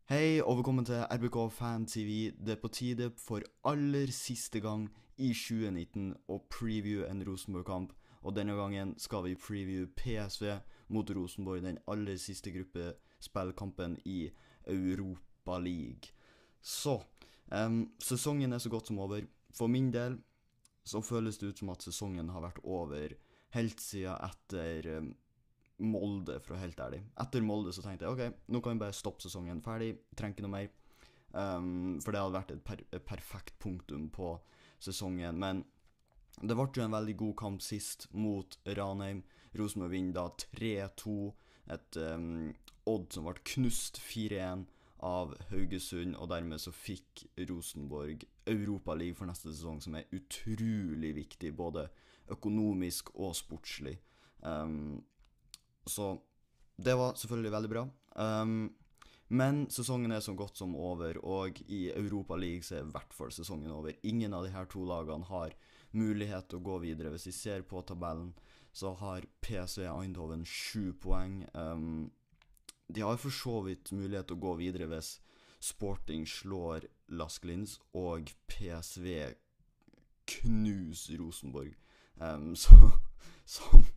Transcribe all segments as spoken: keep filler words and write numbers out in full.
Hei og velkommen til R B K Fan T V. Det er på tide for aller siste gang i tjue nitten å preview en Rosenborg-kamp. Og denne gangen skal vi preview P S V mot Rosenborg, den aller siste gruppespillkampen i Europa League. Så, um, sesongen er så godt som over. For min del så føles det ut som at sesongen har vært over helt siden etter um, Molde, for å være helt ærlig. Etter Molde så tenkte jeg, ok, nå kan vi bare stoppe sesongen ferdig, trenger ikke noe mer. Um, for det hadde vært et, per et perfekt punktum på sesongen. Men det ble jo en veldig god kamp sist mot Ranheim. Rosenborg vinner da tre to. Et um, Odd som ble knust fire en av Haugesund, og dermed så fikk Rosenborg Europa League for neste sesong, som er utrolig viktig, både økonomisk og sportslig. Um, Så det var selvfølgelig veldig bra. Um, men sesongen er så godt som over, og i Europa League så er i hvert fall sesongen over. Ingen av de her to lagene har mulighet til å gå videre. Hvis vi ser på tabellen, så har P S V Eindhoven sju poeng. Um, de har for så vidt mulighet til å gå videre hvis Sporting slår Lasklins, og P S V knuser Rosenborg. Um, så, som...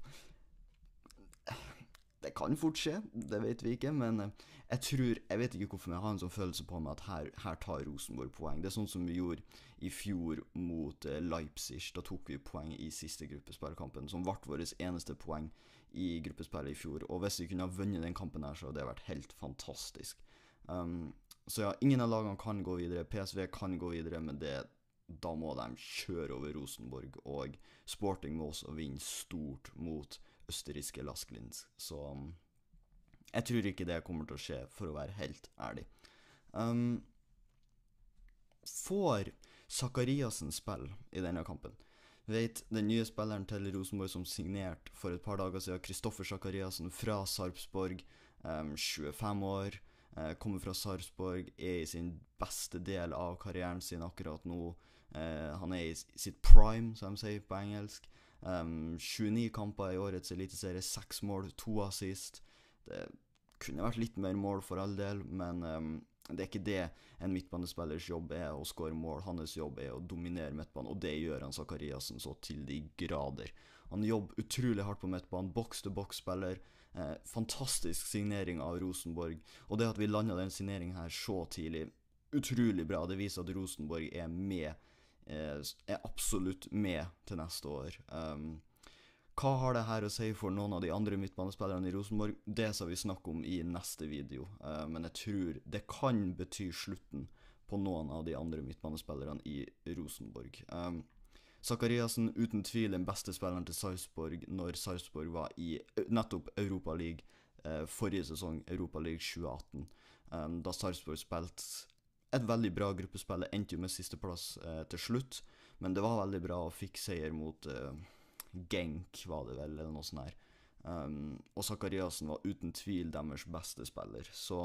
Det kan fort skje, det vet vi ikke, men jeg tror, jeg vet ikke hvorfor, men jeg har en sånn følelse på meg at her, her tar Rosenborg poeng. Det er sånn som vi gjorde i fjor mot eh, Leipzig. Da tok vi poeng i siste gruppespillkampen, som ble vårt eneste poeng i gruppespillet i fjor. Og hvis vi kunne ha vunnet den kampen her, så hadde det vært helt fantastisk. Um, så ja, ingen av lagene kan gå videre. P S V kan gå videre, men det, da må de kjøre over Rosenborg, og Sporting må også vinne stort mot østerrikske Lasklins. Så um, jeg tror ikke det kommer til å skje, for å være helt ærlig. Um, får Zakariasen spille i denne kampen? Vet, den nye spilleren til Rosenborg som signert for et par dager siden, Kristoffer Zakariasen fra Sarpsborg, um, tjuefem år, uh, kommer fra Sarpsborg, er i sin beste del av karrieren sin akkurat nå. Uh, han er i sitt prime, som de sier på engelsk. Um, tjueni kamper i årets eliteserie, seks mål, to assist. Det kunne vært litt mer mål for all del, men um, det er ikke det en midtbanespillers jobb er å skåre mål. Hans jobb er å dominere midtbanen, og det gjør han Zakariasen så til de grader. Han jobber utrolig hardt på midtbanen, boks-til-boks-spiller. Eh, fantastisk signering av Rosenborg, og det at vi landet den signeringen her så tidlig, utrolig bra. Det viser at Rosenborg er med er absolutt med til neste år. Um, hva har det her å si for noen av de andre midtbanespillerne i Rosenborg? Det skal vi snakke om i neste video, uh, men jeg tror det kan bety slutten på noen av de andre midtbanespillerne i Rosenborg. Um, Zakariasen uten tvil den beste spilleren til Sarpsborg når Sarpsborg var i nettopp Europa League uh, forrige sesong, Europa League tjue atten, um, da Sarpsborg spilte et veldig bra gruppespill. Det endte jo med siste plass eh, til slutt, men det var veldig bra og fikk seier mot eh, Genk, var det vel, eller noe sånt her. Um, og Zakariasen var uten tvil deres beste spiller, så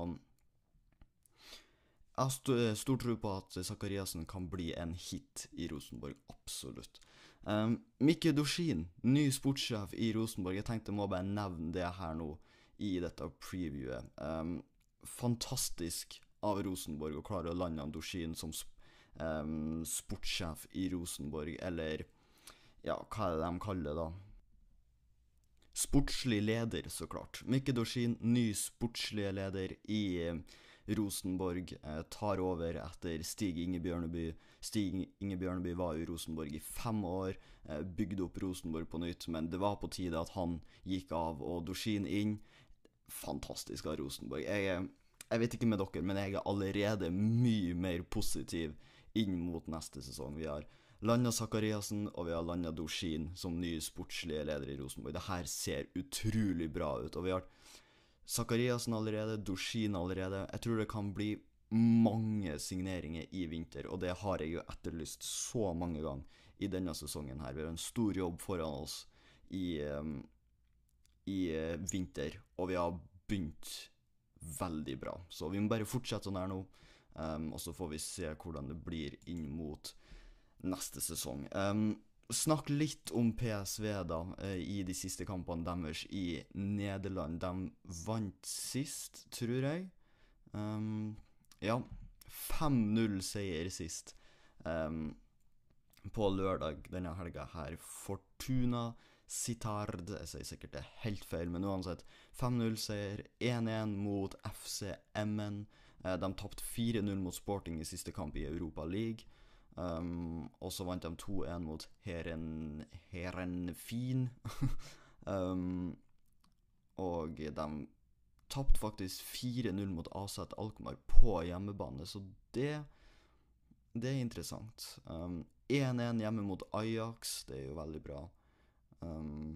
jeg har st stor tro på at Zakariasen kan bli en hit i Rosenborg, absolutt. Um, Mikke Dorsin, ny sportssjef i Rosenborg. Jeg tenkte jeg må bare nevne det her nå i dette previewet. Um, fantastisk av Rosenborg og klare å lande en Dorsin som um, sportssjef i Rosenborg, eller ja, hva er det de kaller det da? Sportslig leder, så klart. Mikke Dorsin, ny sportslige leder i eh, Rosenborg, eh, tar over etter Stig Inge Bjørneby. Stig Inge Bjørneby var i Rosenborg i fem år, eh, bygde opp Rosenborg på nytt, men det var på tide at han gikk av, og Dorsin inn. Fantastisk av Rosenborg. Jeg er Jeg vet ikke med dere, men jeg er allerede mye mer positiv inn mot neste sesong. Vi har landet Zakariasen, og vi har landet Dorsin som ny sportslige leder i Rosenborg. Det her ser utrolig bra ut, og vi har Zakariasen allerede, Dorsin allerede. Jeg tror det kan bli mange signeringer i vinter, og det har jeg jo etterlyst så mange ganger i denne sesongen her. Vi har en stor jobb foran oss i, um, i uh, vinter, og vi har begynt veldig bra. Så vi må bare fortsette sånn her nå, um, og så får vi se hvordan det blir inn mot neste sesong. Um, snakk litt om P S V da, uh, i de siste kampene deres i Nederland. De vant sist, tror jeg. Um, ja, fem null seier sist. Um, på lørdag denne helga her. Fortuna Sittard, jeg sier sikkert det helt feil, men uansett, fem null seier, én én mot F C Emmen. Uh, de tappte fire null mot Sporting i siste kamp i Europa League. Um, og så vant de to én mot Heren, Herenfin. um, og de tappte faktisk fire null mot A Z Alkmaar på hjemmebane, så det, det er interessant. Um, én én hjemme mot Ajax, det er jo veldig bra. Um,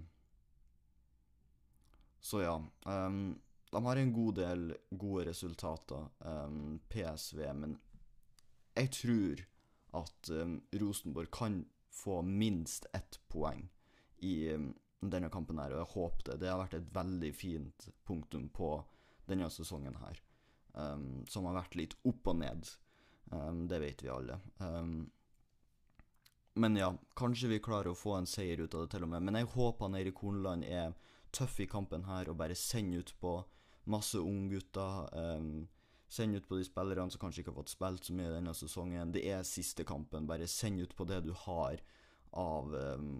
så ja, um, de har en god del gode resultater, um, P S V, men jeg tror at um, Rosenborg kan få minst ett poeng i um, denne kampen her, og jeg håper det. Det har vært et veldig fint punktum på denne sesongen her, um, som har vært litt opp og ned. Um, det vet vi alle. Um, men ja, kanskje vi klarer å få en seier ut av det til og med, men jeg håper han Eirik Horneland er tøff i kampen her, og bare sender ut på masse unggutter, um, send ut på de spillerne som kanskje ikke har fått spilt så mye denne sesongen. Det er siste kampen, bare send ut på det du har av um,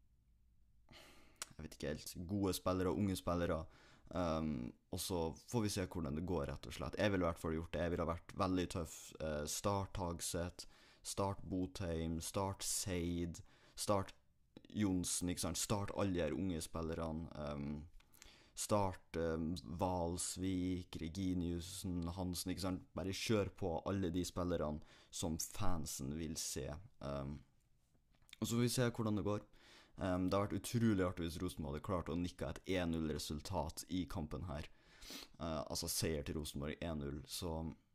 jeg vet ikke helt, gode spillere, unge spillere, um, og så får vi se hvordan det går, rett og slett. Jeg ville i hvert fall gjort det. Jeg ville ha vært veldig tøff. Uh, start Hagset, start Botheim, start Seid, start Jonsen, ikke sant? Start alle de her unge spillerne. Um, start um, Valsvik, Reginiusen, Hansen, ikke sant? Bare kjør på alle de spillerne som fansen vil se. Um, og så får vi se hvordan det går. Um, det har vært utrolig artig hvis Rosenborg hadde klart å nikke et én null resultat i kampen her. Uh, altså seier til Rosenborg én null, så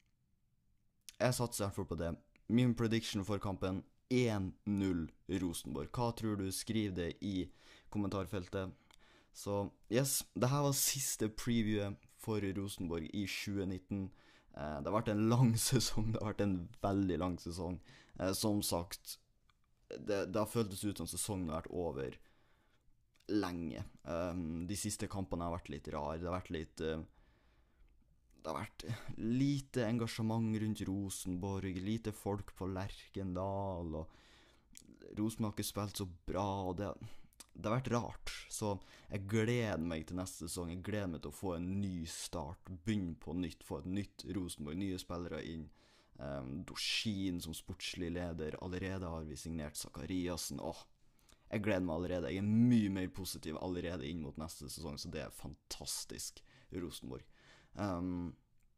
jeg satser i hvert fall på det. Min prediction for kampen, én null Rosenborg. Hva tror du? Skriv det i kommentarfeltet. Så yes, det her var siste previewet for Rosenborg i tjue nitten. Uh, det har vært en lang sesong, det har vært en veldig lang sesong. Uh, som sagt, Det, det har føltes ut som sesongen har vært over lenge. Um, de siste kampene har vært litt rar. Det har vært litt uh, Det har vært lite engasjement rundt Rosenborg, lite folk på Lerkendal, og Rosenborg har ikke spilt så bra, og det, det har vært rart. Så jeg gleder meg til neste sesong. Jeg gleder meg til å få en ny start, begynne på nytt, få et nytt Rosenborg, nye spillere inn. Um, Dorsin som sportslig leder. Allerede har vi signert Zakariasen. Åh, jeg gleder meg allerede. Jeg er mye mer positiv allerede inn mot neste sesong, så det er fantastisk Rosenborg. um,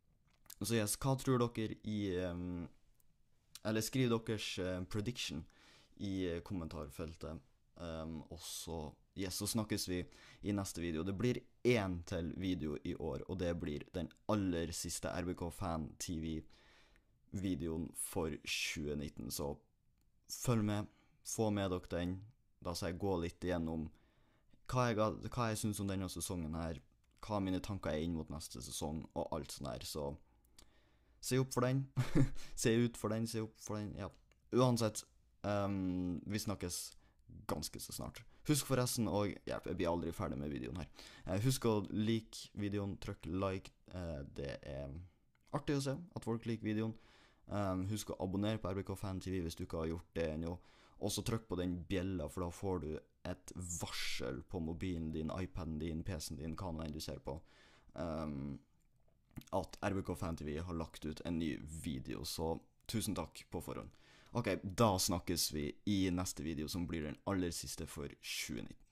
Så yes, hva tror dere i um, eller skriv deres uh, prediction i uh, kommentarfeltet, um, og så yes, så snakkes vi i neste video. Det blir én til video i år, og det blir den aller siste R B K Fan T V videoen for tjue nitten, så følg med, få med dere den. Da skal jeg gå litt igjennom hva jeg, hva jeg synes om denne sesongen her, hva mine tanker er inn mot neste sesong, og alt sånt her, så se opp for den, se ut for den, se opp for den, ja. Uansett, um, vi snakkes ganske så snart. Husk forresten, og ja, jeg blir aldri ferdig med videoen her. Uh, husk å like videoen, trykk like, uh, det er artig å se at folk liker videoen. Um, husk å abonnere på R B K Fan T V hvis du ikke har gjort det ennå. Og så trykk på den bjella, for da får du et varsel på mobilen din, iPaden din, P C-en din, hva nå enn du ser på, um, at R B K Fan T V har lagt ut en ny video. Så tusen takk på forhånd. Ok, da snakkes vi i neste video, som blir den aller siste for tjue nitten.